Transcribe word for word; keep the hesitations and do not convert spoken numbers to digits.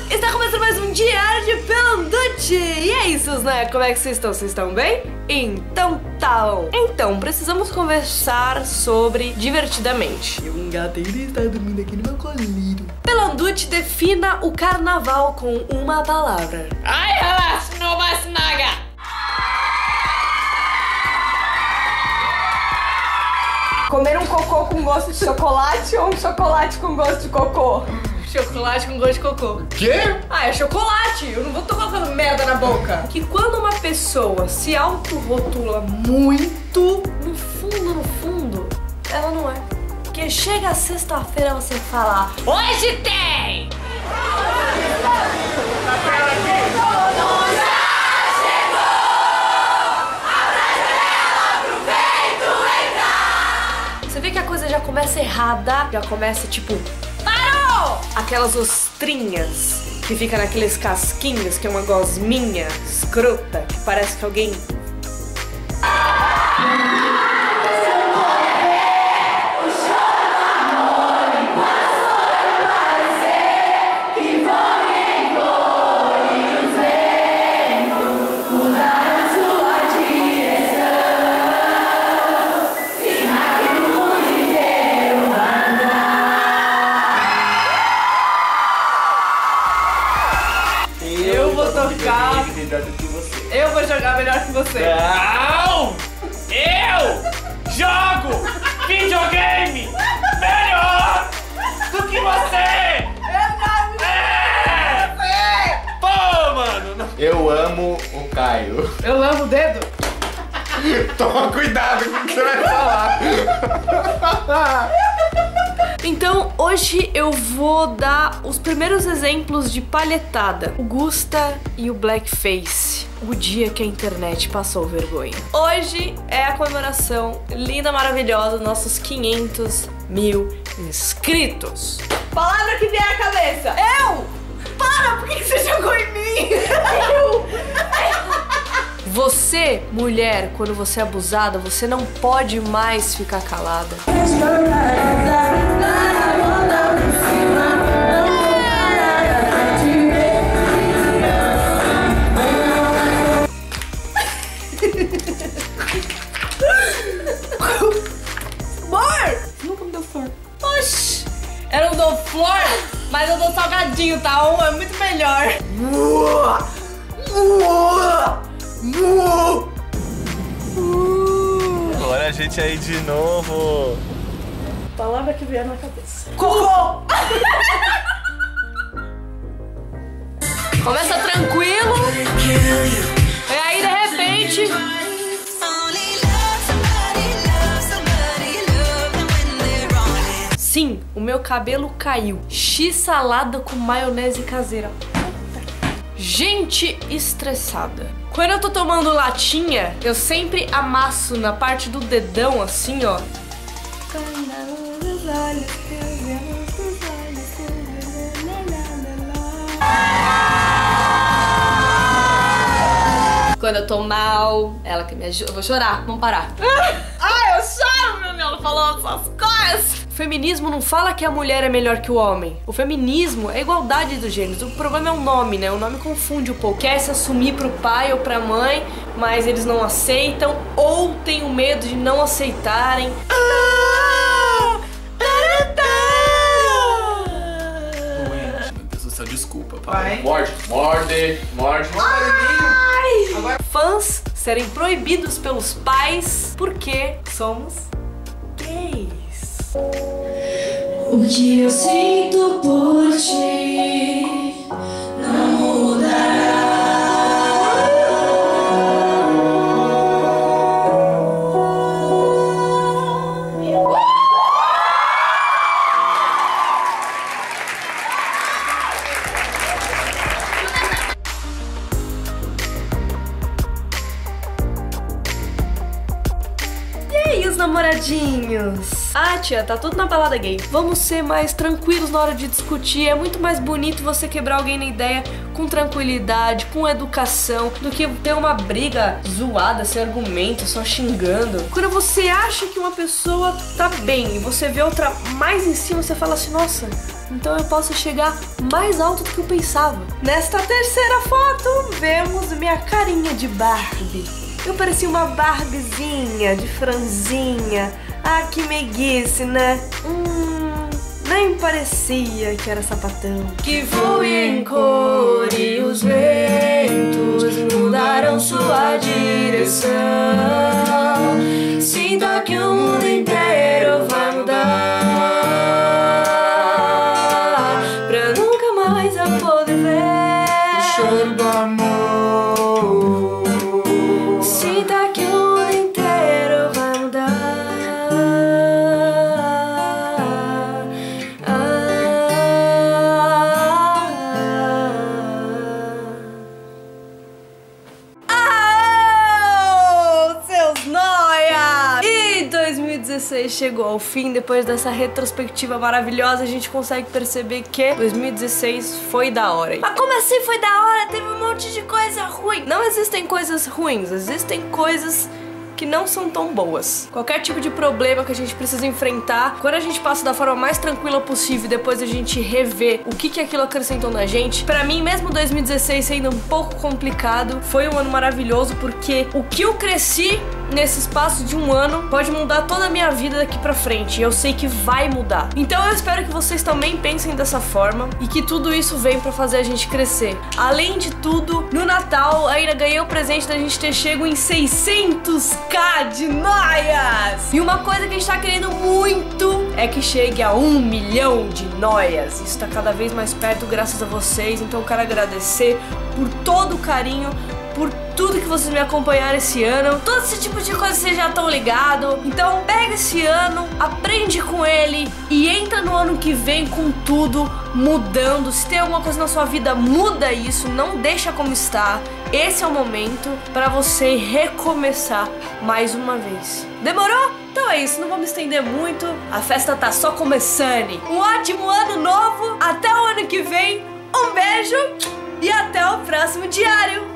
Está começando mais um Diário de Pelanducci. E aí, seus né? Como é que vocês estão? Vocês estão bem? Então tá bom. Então, precisamos conversar sobre divertidamente. Eu engatei e está dormindo aqui no meu colinho. Pelanducci defina o carnaval com uma palavra. Ai, relaxa, não vai se nagar. Comer um cocô com gosto de chocolate ou um chocolate com gosto de cocô? Chocolate com gosto de cocô. Quê? Ah, é chocolate. Eu não vou tô colocando merda na boca. Que quando uma pessoa se autorrotula muito, no fundo, no fundo, ela não é. Porque chega a sexta-feira você fala: Hoje tem! Você vê que a coisa já começa errada, já começa tipo, parou! Aquelas ostrinhas que fica naqueles casquinhos, que é uma gosminha escrota, que parece que alguém... Eu vou tocar. Eu vou jogar melhor que você. Não! Eu jogo videogame melhor do que você! É! Pô, mano! não- Eu amo o Caio. Eu lavo o dedo. Toma cuidado com o que você vai falar. Então, hoje eu vou dar os primeiros exemplos de palhetada. O Gusta e o Blackface. O dia que a internet passou vergonha. Hoje é a comemoração linda, maravilhosa dos nossos quinhentos mil inscritos. Palavra que vier à cabeça. Eu? Para! Por que você jogou em mim? Eu! Você, mulher, quando você é abusada, você não pode mais ficar calada. Amor! Nunca me deu flor. Oxi! Eu não dou flor, mas eu dou salgadinho, tá? Um é muito melhor. Olha a gente aí de novo. Palavra que vier na cabeça. Cocô! Começa tranquilo. E aí, de repente... Sim, o meu cabelo caiu. X-salada com maionese caseira. Gente estressada. Quando eu tô tomando latinha, eu sempre amasso na parte do dedão, assim, ó. Quando eu tô mal, ela que me ajuda. Eu vou chorar, vamos parar. Ai, eu choro, meu Deus, falou essas coisas. O feminismo não fala que a mulher é melhor que o homem. O feminismo é a igualdade dos gêneros. O problema é o nome, né? O nome confunde um pouco. Quer se assumir pro pai ou pra mãe, mas eles não aceitam ou tem o medo de não aceitarem. Doente, meu Deus do céu, desculpa, Vai. pai. Morde, morde, morde. Agora, fãs serem proibidos pelos pais porque somos gays. O que eu sinto por ti não mudará. E aí, os namoradinhos. Ah, tia, tá tudo na balada gay. Vamos ser mais tranquilos na hora de discutir. É muito mais bonito você quebrar alguém na ideia com tranquilidade, com educação, do que ter uma briga zoada, sem argumento, só xingando. Quando você acha que uma pessoa tá bem e você vê outra mais em cima, você fala assim, nossa, então eu posso chegar mais alto do que eu pensava. Nesta terceira foto, vemos minha carinha de Barbie. Eu parecia uma Barbiezinha de franzinha. Ah, que meiguice, né? Hum, nem parecia que era sapatão. Que voe em cor e os ventos mudaram sua direção. Sinta que o mundo inteiro vai mudar, pra nunca mais eu poder ver o choro do amor. Sinta que o mundo inteiro vai mudar. Ah, seus nóia! E dois mil e dezesseis chegou ao fim. Depois dessa retrospectiva maravilhosa, a gente consegue perceber que dois mil e dezesseis foi da hora. Mas como assim foi da hora? Teve um monte de coisa ruim. Não existem coisas ruins, existem coisas que não são tão boas. Qualquer tipo de problema que a gente precisa enfrentar, quando a gente passa da forma mais tranquila possível, depois a gente rever o que que aquilo acrescentou na gente. Pra mim, mesmo dois mil e dezesseis sendo um pouco complicado, foi um ano maravilhoso, porque o que eu cresci nesse espaço de um ano pode mudar toda a minha vida daqui pra frente, e eu sei que vai mudar. Então eu espero que vocês também pensem dessa forma e que tudo isso vem pra fazer a gente crescer. Além de tudo, no Natal ainda ganhei o presente da gente ter chego em seiscentos mil de noias! E uma coisa que a gente tá querendo muito é que chegue a um milhão de noias. Isso tá cada vez mais perto graças a vocês, então eu quero agradecer por todo o carinho, por tudo que vocês me acompanharam esse ano. Todo esse tipo de coisa vocês já estão ligados. Então pega esse ano, aprende com ele e entra no ano que vem com tudo mudando. Se tem alguma coisa na sua vida, muda isso, não deixa como está. Esse é o momento para você recomeçar mais uma vez. Demorou? Então é isso, não vou me estender muito. A festa tá só começando. Um ótimo ano novo, até o ano que vem. Um beijo e até o próximo diário.